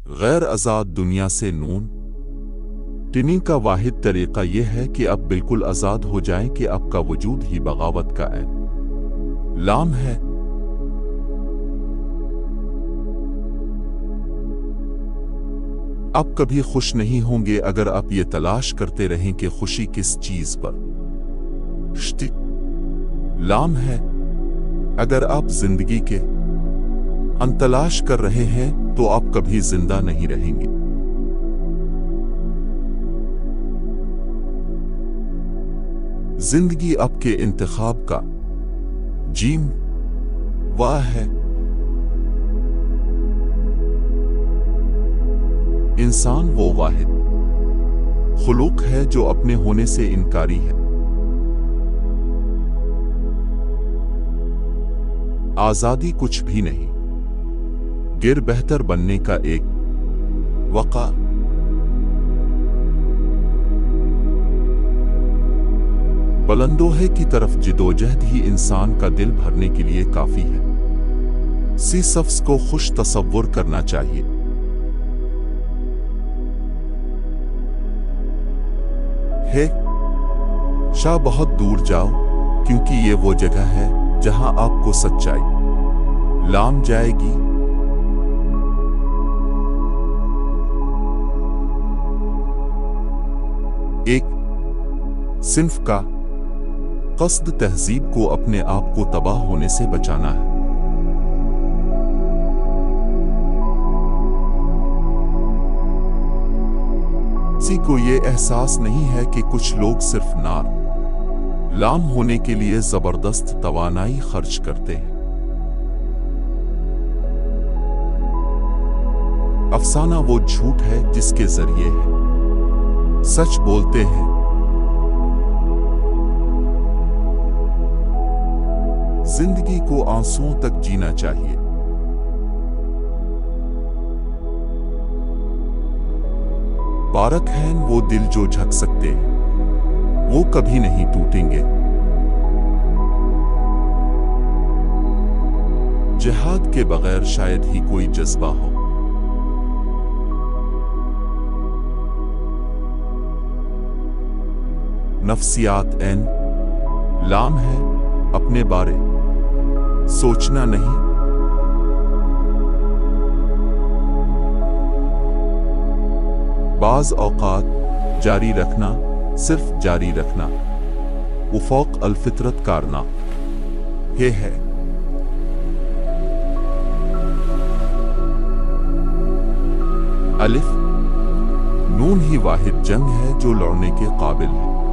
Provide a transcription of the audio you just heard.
غیر آزاد دنیا سے نون ٹنی کا واحد طریقہ یہ ہے کہ اب بالکل آزاد ہو جائیں کہ اب کا وجود ہی بغاوت کا اعلام ہے۔ اب کبھی خوش نہیں ہوں گے اگر آپ یہ تلاش کرتے رہیں کہ خوشی کس چیز پر لام ہے۔ اگر آپ زندگی کے تلاش کر رہے ہیں تو آپ کبھی زندہ نہیں رہیں گے۔ زندگی آپ کے انتخاب کا جیم واہ ہے۔ انسان وہ واحد خلوق ہے جو اپنے ہونے سے انکاری ہے۔ آزادی کچھ بھی نہیں گر بہتر بننے کا ایک وقع۔ بلندوہے کی طرف جدوجہد ہی انسان کا دل بھرنے کے لیے کافی ہے۔ سی سفس کو خوش تصور کرنا چاہیے۔ ہے شاہ بہت دور جاؤ کیونکہ یہ وہ جگہ ہے جہاں آپ کو سچائی لام جائے گی۔ ایک صنف کا قصد تہذیب کو اپنے آپ کو تباہ ہونے سے بچانا ہے۔ کسی کو یہ احساس نہیں ہے کہ کچھ لوگ صرف نار لام ہونے کے لیے زبردست توانائی خرچ کرتے ہیں۔ افسانہ وہ جھوٹ ہے جس کے ذریعے ہے سچ بولتے ہیں۔ زندگی کو آنسوؤں تک جینا چاہیے۔ بارک ہیں وہ دل جو جھک سکتے ہیں وہ کبھی نہیں ٹوٹیں گے۔ جہاد کے بغیر شاید ہی کوئی جذبہ ہو۔ نفسیات لام ہے اپنے بارے سوچنا نہیں۔ بعض اوقات جاری رکھنا صرف جاری رکھنا وہ فوق الفطرت کارنا ہے۔ الف نون ہی واحد جنگ ہے جو لڑنے کے قابل ہے۔